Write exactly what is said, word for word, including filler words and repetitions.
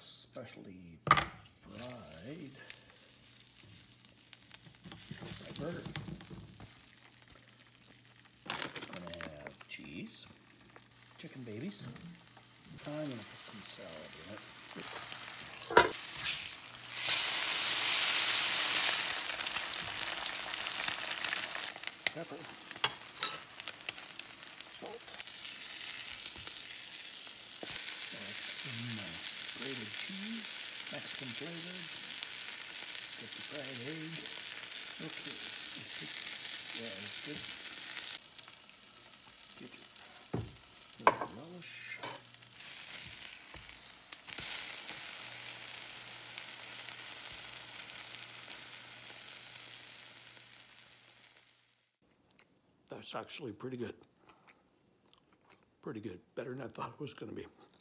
specially fried fried burger. It's going to have cheese, chicken babies. I'm going to put some salad in it. Pepper, salt, some uh, grated cheese, Mexican flavored, get the fried egg. Okay, yeah, that's good. Get a little relish. That's actually pretty good. Pretty good. Better than I thought it was going to be.